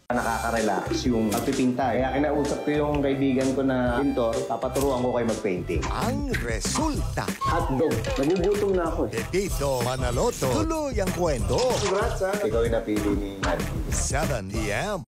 Nakaka-relax yung pagpipinta. Kaya kinausap ko yung kaibigan ko na pintor, papaturuan ko kayo mag-painting. Ang resulta. Hotdog. Nagugutom na ako. Dito, Manaloto. Tuloy ang kwento. Congrats ha. Ikaw yung napili ni Mandy. 7 p.m.